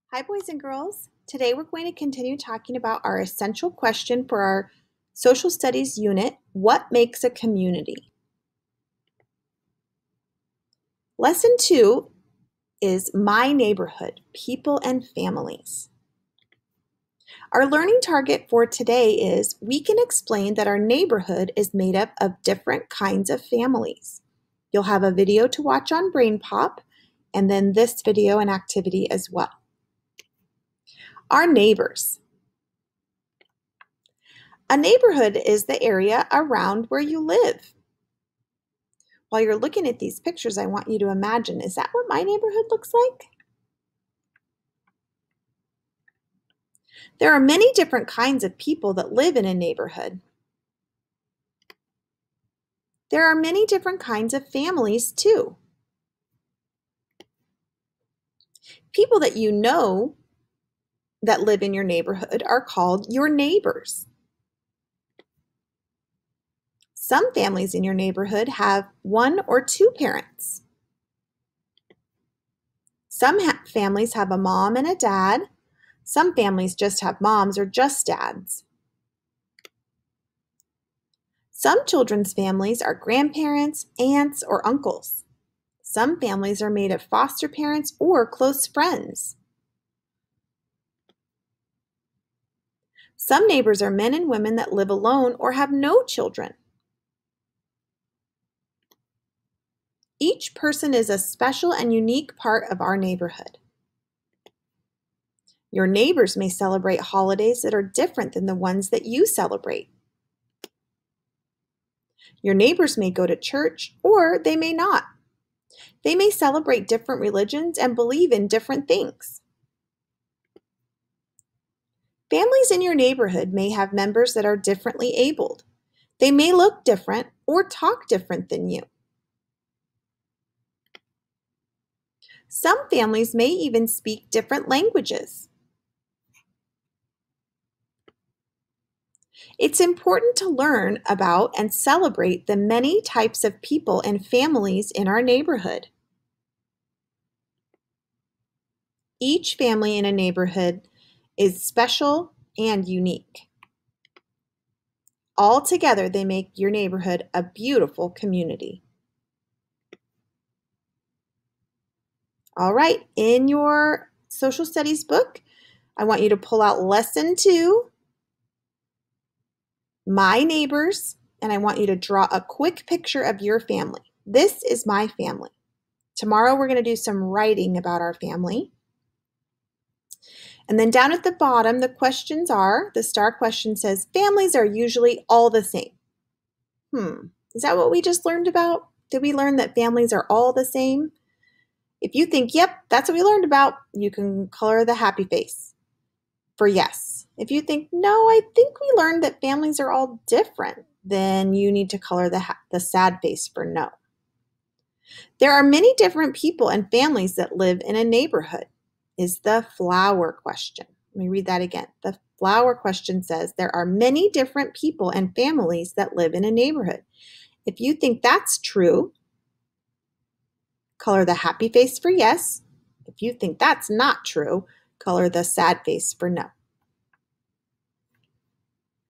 Hi, boys and girls. Today we're going to continue talking about our essential question for our social studies unit, what makes a community? Lesson 2 is my neighborhood, people and families. Our learning target for today is we can explain that our neighborhood is made up of different kinds of families. You'll have a video to watch on BrainPop and then this video and activity as well. Our neighbors. A neighborhood is the area around where you live. While you're looking at these pictures, I want you to imagine, is that what my neighborhood looks like? There are many different kinds of people that live in a neighborhood. There are many different kinds of families too. People that you know that live in your neighborhood are called your neighbors. Some families in your neighborhood have 1 or 2 parents. Some families have a mom and a dad. Some families just have moms or just dads. Some children's families are grandparents, aunts, or uncles. Some families are made of foster parents or close friends. Some neighbors are men and women that live alone or have no children. Each person is a special and unique part of our neighborhood. Your neighbors may celebrate holidays that are different than the ones that you celebrate. Your neighbors may go to church or they may not. They may celebrate different religions and believe in different things. Families in your neighborhood may have members that are differently abled. They may look different or talk different than you. Some families may even speak different languages. It's important to learn about and celebrate the many types of people and families in our neighborhood. Each family in a neighborhood is special and unique. All together, they make your neighborhood a beautiful community. All right, in your social studies book, I want you to pull out lesson 2, my neighbors, and I want you to draw a quick picture of your family. This is my family. Tomorrow we're going to do some writing about our family. And then down at the bottom, the questions are, the star question says, families are usually all the same. Is that what we just learned about? Did we learn that families are all the same? If you think, yep, that's what we learned about, you can color the happy face for yes. If you think, no, I think we learned that families are all different, then you need to color the sad face for no. There are many different people and families that live in a neighborhood is the flower question. Let me read that again. The flower question says there are many different people and families that live in a neighborhood. If you think that's true, color the happy face for yes. If you think that's not true, color the sad face for no.